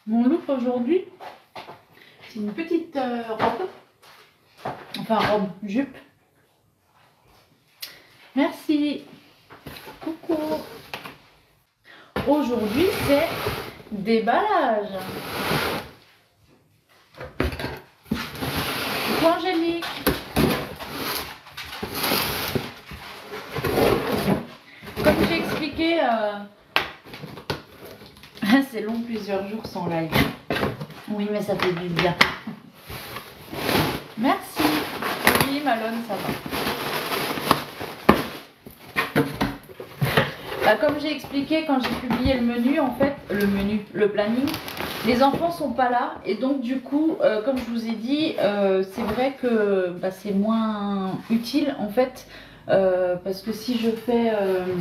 Mon look aujourd'hui, c'est une petite robe, enfin robe, jupe. Merci. Coucou. Aujourd'hui, c'est déballage. Coucou Angélique. Comme j'ai expliqué, c'est long, plusieurs jours sans live. Oui, mais ça fait du bien. Merci. Oui, Malone, ça va. Bah, comme j'ai expliqué quand j'ai publié le menu, en fait, le planning, les enfants sont pas là et donc du coup, comme je vous ai dit, c'est vrai que bah, c'est moins utile en fait, parce que si je fais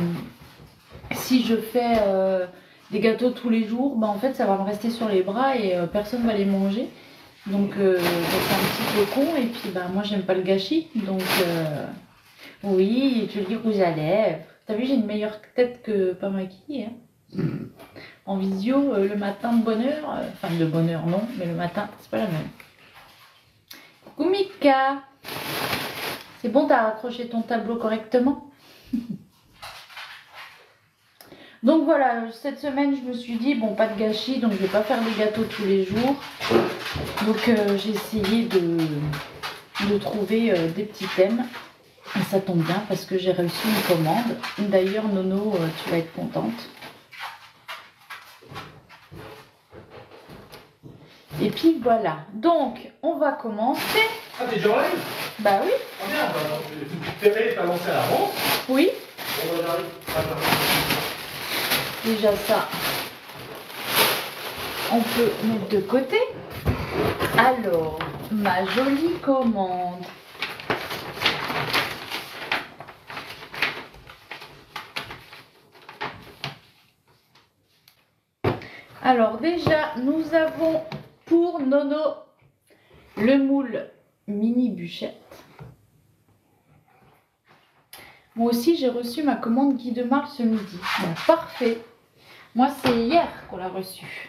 des gâteaux tous les jours, bah, en fait ça va me rester sur les bras et personne va les manger. Donc c'est un petit peu con et puis bah, moi j'aime pas le gâchis. Donc oui, tu le dis rouge à lèvres. T'as vu, j'ai une meilleure tête que pas maquillée. Hein. En visio, le matin de bonne heure, enfin de bonne heure non, mais le matin c'est pas la même. Coucou Mika. C'est bon, t'as accroché ton tableau correctement? Donc voilà, cette semaine, je me suis dit, bon, pas de gâchis, donc je vais pas faire des gâteaux tous les jours. Donc j'ai essayé de trouver des petits thèmes. Et ça tombe bien parce que j'ai reçu une commande. D'ailleurs, Nono, tu vas être contente. Et puis voilà. Donc, on va commencer. Ah, t'es déjà en live? Bah oui. Ah merde, tu t'es pas lancé à l'avance? Oui. Bon, bah, j'arrive. Attends. Déjà ça, on peut mettre de côté. Alors, ma jolie commande. Alors déjà, nous avons pour Nono le moule mini bûchette. Moi aussi, j'ai reçu ma commande Guy de Marle ce midi. Bon, parfait. Moi, c'est hier qu'on l'a reçu.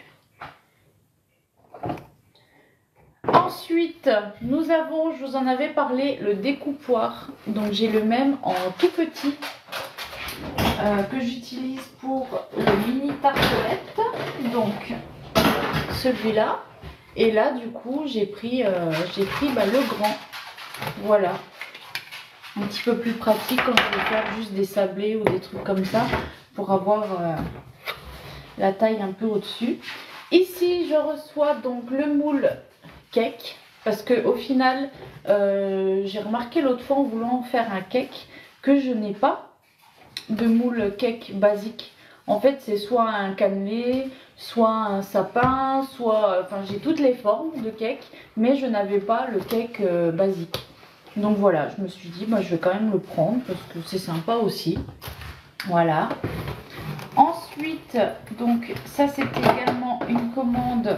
Ensuite, nous avons, je vous en avais parlé, le découpoir. Donc, j'ai le même en tout petit que j'utilise pour les mini tartelettes. Donc, celui-là. Et là, du coup, j'ai pris le grand. Voilà. Un petit peu plus pratique quand je vais faire juste des sablés ou des trucs comme ça pour avoir la taille un peu au-dessus. Ici, je reçois donc le moule cake parce que au final, j'ai remarqué l'autre fois en voulant faire un cake que je n'ai pas de moule cake basique. En fait, c'est soit un cannelé, soit un sapin, soit... Enfin, j'ai toutes les formes de cake, mais je n'avais pas le cake basique. Donc voilà, je me suis dit, bah, je vais quand même le prendre parce que c'est sympa aussi. Voilà. Ensuite, donc ça c'était également une commande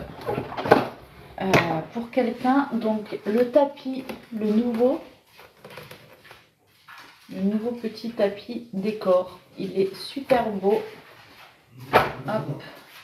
pour quelqu'un. Donc le tapis, le nouveau petit tapis décor. Il est super beau. Hop.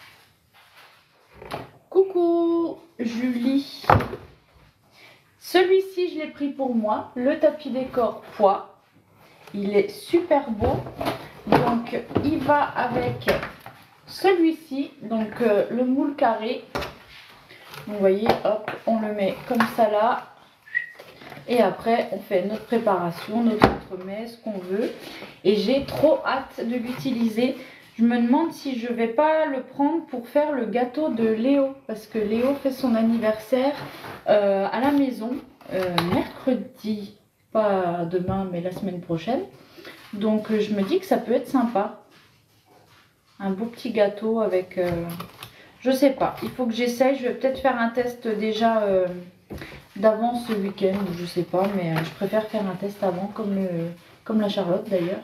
Coucou Julie. Celui-ci, je l'ai pris pour moi. Le tapis décor poids. Il est super beau. Donc, il va avec celui-ci. Donc, le moule carré. Vous voyez, hop, on le met comme ça là. Et après, on fait notre préparation, notre entremets, ce qu'on veut. Et j'ai trop hâte de l'utiliser. Je me demande si je vais pas le prendre pour faire le gâteau de Léo. Parce que Léo fait son anniversaire à la maison mercredi. Pas demain, mais la semaine prochaine. Donc, je me dis que ça peut être sympa. Un beau petit gâteau avec... je sais pas. Il faut que j'essaye. Je vais peut-être faire un test déjà... d'avance ce week-end, je sais pas, mais je préfère faire un test avant, comme la Charlotte d'ailleurs.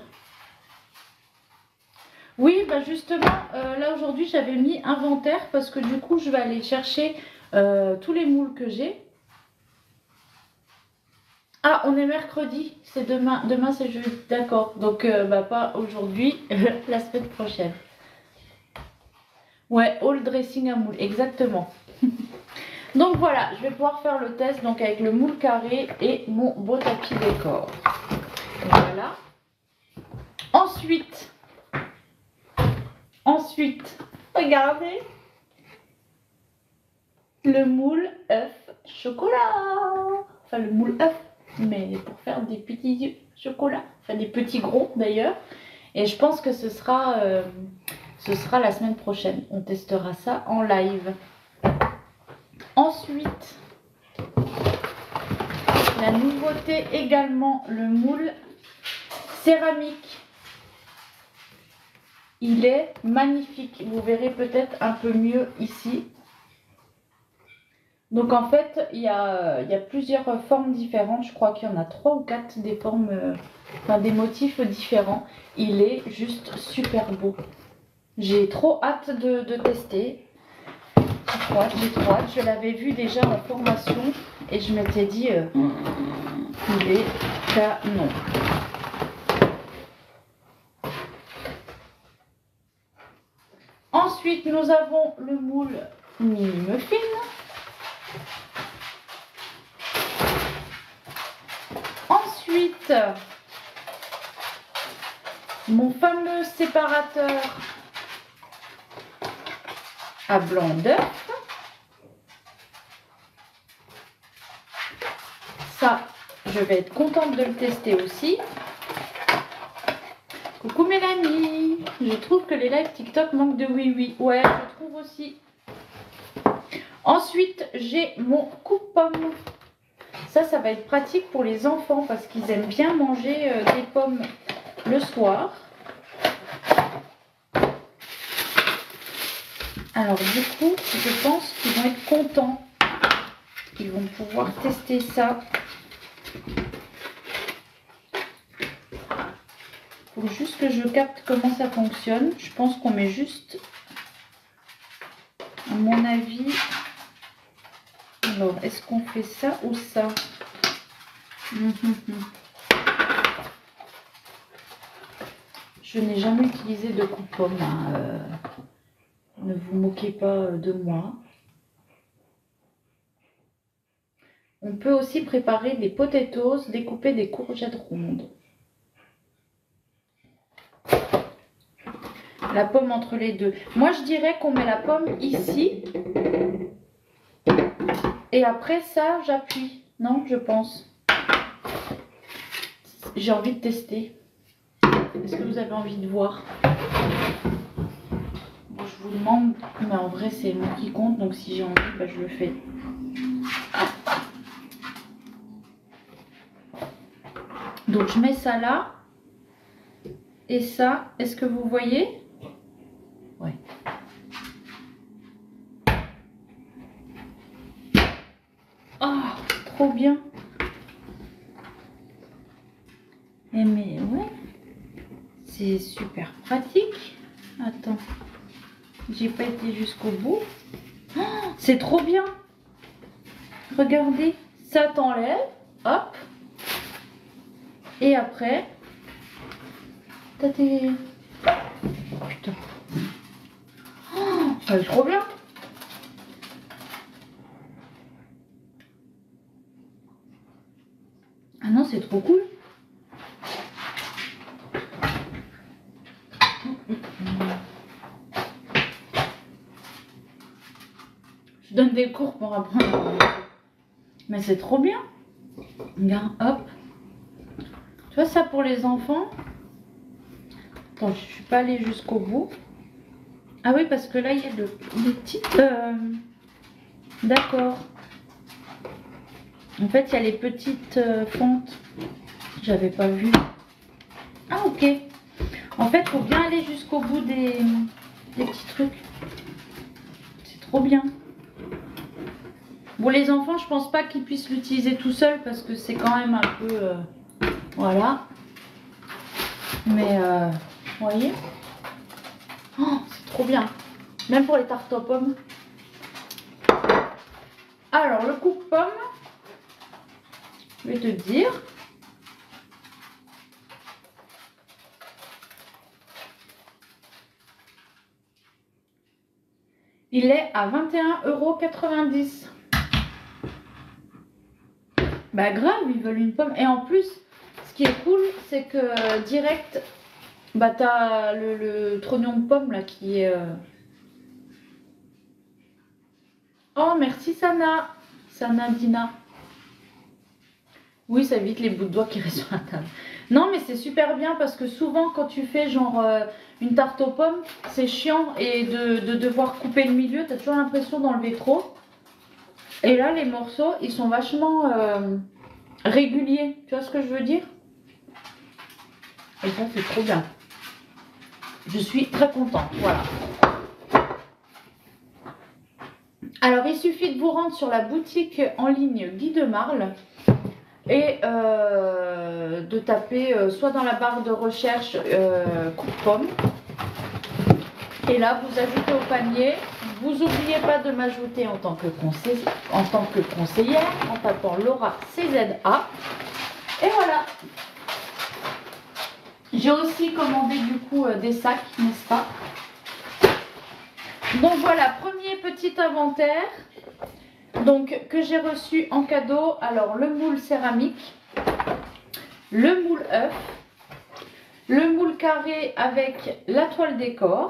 Oui, bah justement, là aujourd'hui j'avais mis inventaire parce que du coup je vais aller chercher tous les moules que j'ai. Ah, on est mercredi, c'est demain, demain c'est jeudi, d'accord, donc bah pas aujourd'hui, la semaine prochaine. Ouais, all dressing à moule, exactement. Donc voilà, je vais pouvoir faire le test donc avec le moule carré et mon beau tapis décor. Voilà. Ensuite, regardez le moule œuf chocolat. Enfin le moule œuf, mais pour faire des petits chocolats, enfin des petits gros d'ailleurs. Et je pense que ce sera la semaine prochaine. On testera ça en live. Ensuite, la nouveauté également, le moule céramique. Il est magnifique. Vous verrez peut-être un peu mieux ici. Donc en fait, il y a plusieurs formes différentes. Je crois qu'il y en a 3 ou 4 des formes, enfin des motifs différents. Il est juste super beau. J'ai trop hâte de tester. J'ai trop hâte. Je l'avais vu déjà en formation et je m'étais dit, il est canon. Ensuite, nous avons le moule mini muffin. Ensuite, mon fameux séparateur à blanc d'œuf. Ça, je vais être contente de le tester aussi. Coucou Mélanie, je trouve que les lives TikTok manquent de oui-oui. Ouais, je trouve aussi. Ensuite, j'ai mon coupe-pomme. Ça va être pratique pour les enfants parce qu'ils aiment bien manger des pommes le soir. Alors du coup, je pense qu'ils vont être contents. Ils vont pouvoir tester ça. Il faut juste que je capte comment ça fonctionne. Je pense qu'on met juste, à mon avis... Alors, est-ce qu'on fait ça ou ça? Je n'ai jamais utilisé de coupe-pomme. Hein. Ne vous moquez pas de moi. On peut aussi préparer des potatoes, découper des courgettes rondes. La pomme entre les deux. Moi, je dirais qu'on met la pomme ici. Et après ça, j'appuie. Non, je pense. J'ai envie de tester. Est-ce que vous avez envie de voir? Bon, je vous demande, mais en vrai, c'est moi qui compte. Donc, si j'ai envie, bah, je le fais. Donc, je mets ça là. Et ça, est-ce que vous voyez? Ouais. Oh, trop bien. Et mais ouais, c'est super pratique. Attends, j'ai pas été jusqu'au bout. Oh, c'est trop bien. Regardez, ça t'enlève, hop. Et après, t'as tes... Oh, putain. Oh, ça va trop bien. Ah non, c'est trop cool. Je donne des cours pour apprendre. Mais c'est trop bien. Regarde, hop. Tu vois ça pour les enfants. Attends, je suis pas allée jusqu'au bout. Ah oui, parce que là, il y a des petites... D'accord. En fait, il y a les petites fentes. J'avais pas vu. Ah, ok. En fait, il faut bien aller jusqu'au bout des petits trucs. C'est trop bien. Bon, les enfants, je pense pas qu'ils puissent l'utiliser tout seuls parce que c'est quand même un peu... voilà. Mais, vous voyez? Oh, c'est trop bien. Même pour les tartes aux pommes. Alors, le coupe-pomme, je vais te dire. Il est à 21,90 €. Bah grave, ils veulent une pomme. Et en plus, ce qui est cool, c'est que direct, bah t'as le trognon de pomme là qui est... Oh, merci Sana. Sana Dina. Oui, ça évite les bouts de doigts qui restent sur la table. Non, mais c'est super bien parce que souvent, quand tu fais genre une tarte aux pommes, c'est chiant et de devoir couper le milieu, tu as toujours l'impression d'enlever trop. Et là, les morceaux, ils sont vachement réguliers. Tu vois ce que je veux dire? Et ça, c'est trop bien. Je suis très contente. Voilà. Alors, il suffit de vous rendre sur la boutique en ligne Guy de Marle et de taper soit dans la barre de recherche coupe-pomme. Et là, vous ajoutez au panier. Vous n'oubliez pas de m'ajouter en tant que conseillère en tapant Laura CZA. Et voilà. J'ai aussi commandé du coup des sacs, n'est-ce pas? Donc voilà, premier petit inventaire donc, que j'ai reçu en cadeau. Alors le moule céramique, le moule œuf, le moule carré avec la toile décor,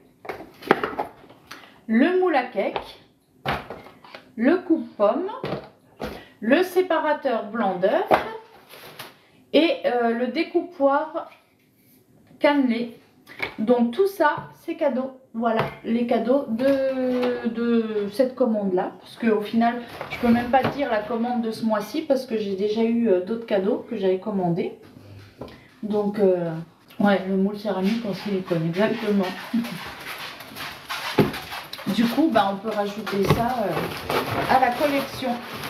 le moule à cake, le coupe-pomme, le séparateur blanc d'œuf et le découpoir cannelé. Donc tout ça, c'est cadeau. Voilà, les cadeaux de cette commande-là. Parce qu'au final, je peux même pas dire la commande de ce mois-ci parce que j'ai déjà eu d'autres cadeaux que j'avais commandés. Donc, ouais, le moule céramique en silicone, exactement. Du coup, bah, on peut rajouter ça à la collection.